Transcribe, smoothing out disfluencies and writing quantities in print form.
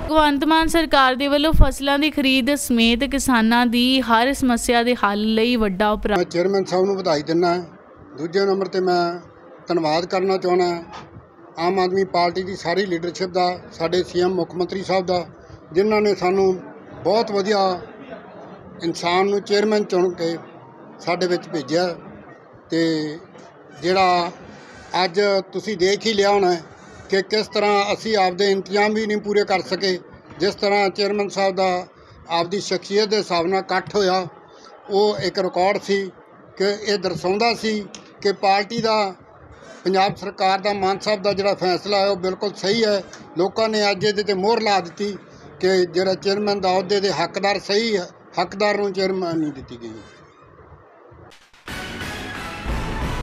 ਭਗਵੰਤ ਮਾਨ ਸਰਕਾਰ ਦੇ ਵੱਲੋਂ ਫਸਲਾਂ ਦੀ ਖਰੀਦ ਸਮੇਤ ਕਿਸਾਨਾਂ ਦੀ ਹਰ ਸਮੱਸਿਆ ਦੇ ਹੱਲ ਲਈ ਵੱਡਾ ਉਪਰਾਲਾ। ਮੈਂ ਚੇਅਰਮੈਨ ਸਾਹਿਬ ਨੂੰ ਵਧਾਈ ਦਿੰਦਾ। ਦੂਜੇ ਨੰਬਰ ਤੇ ਮੈਂ ਧੰਨਵਾਦ ਕਰਨਾ ਚਾਹੁੰਦਾ ਆਮ ਆਦਮੀ ਪਾਰਟੀ ਦੀ ਸਾਰੀ ਲੀਡਰਸ਼ਿਪ ਦਾ, ਸਾਡੇ ਸੀਐਮ ਮੁੱਖ ਮੰਤਰੀ ਸਾਹਿਬ ਦਾ, ਜਿਨ੍ਹਾਂ ਨੇ ਸਾਨੂੰ ਬਹੁਤ ਵਧੀਆ ਇਨਸਾਨ ਨੂੰ ਚੇਅਰਮੈਨ ਚੁਣ ਕੇ ਸਾਡੇ ਵਿੱਚ ਭੇਜਿਆ। ਤੇ ਜਿਹੜਾ ਅੱਜ ਤੁਸੀਂ ਦੇਖ ਹੀ ਲਿਆ ਹੋਣਾ कि किस तरह असी आपदे इंतजाम भी नहीं पूरे कर सके। जिस तरह चेयरमैन साहब का आपदी शख्सियत के हिसाब नाल इकट्ठ होया, वो एक रिकॉर्ड सी कि ये दर्शाउंदा सी कि पार्टी का, पंजाब सरकार का, मान साहब का जिहड़ा फैसला है वो बिल्कुल सही है। लोगों ने अज इहदे ते मोहर ला दी कि जिहड़ा चेयरमैन का अहुदे दे हकदार सही है, हकदार नूं चेयरमैन नहीं दी गई।